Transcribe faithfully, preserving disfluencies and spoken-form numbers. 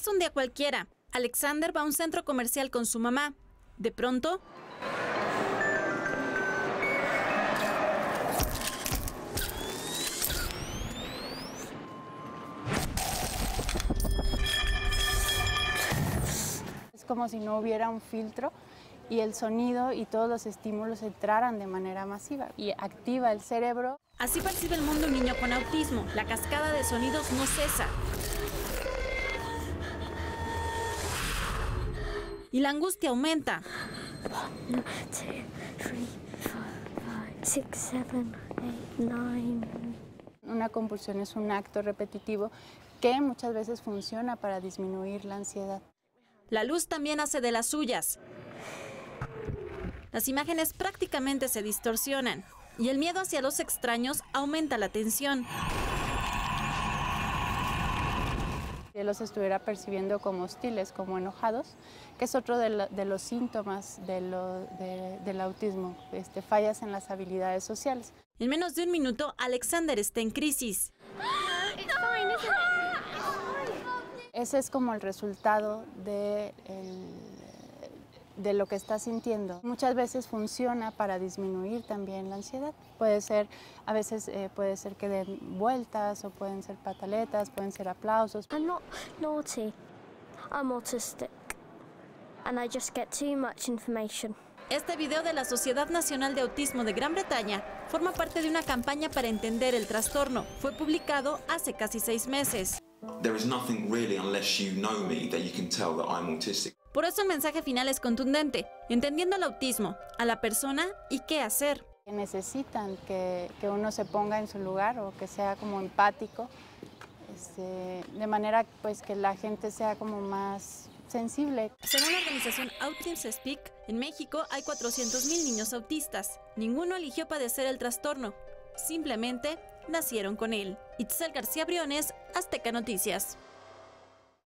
Es un día cualquiera. Alexander va a un centro comercial con su mamá. De pronto, es como si no hubiera un filtro y el sonido y todos los estímulos entraran de manera masiva y activa el cerebro. así percibe el mundo un niño con autismo. La cascada de sonidos no cesa. Y la angustia aumenta. One, two, three, four, five, six, seven, eight, nine. Una compulsión es un acto repetitivo que muchas veces funciona para disminuir la ansiedad. La luz también hace de las suyas. Las imágenes prácticamente se distorsionan y el miedo hacia los extraños aumenta la tensión. Si él los estuviera percibiendo como hostiles, como enojados, que es otro de, la, de los síntomas de lo, de, del autismo, este, fallas en las habilidades sociales. En menos de un minuto, Alexander está en crisis. Ese es como el resultado de, el, de lo que está sintiendo. Muchas veces funciona para disminuir también la ansiedad. Puede ser, a veces eh, puede ser que den vueltas o pueden ser pataletas, pueden ser aplausos. I'm not naughty. I'm autistic. And I just get too much information. Este video de la Sociedad Nacional de Autismo de Gran Bretaña forma parte de una campaña para entender el trastorno. Fue publicado hace casi seis meses. There is nothing really unless you know me that you can tell that I'm autistic. Por eso el mensaje final es contundente, entendiendo el autismo, a la persona y qué hacer. Necesitan que, que uno se ponga en su lugar o que sea como empático, este, de manera pues que la gente sea como más sensible. Según la organización Autism Speak, en México hay cuatrocientos mil niños autistas. Ninguno eligió padecer el trastorno, simplemente nacieron con él. Itzel García Briones, Azteca Noticias.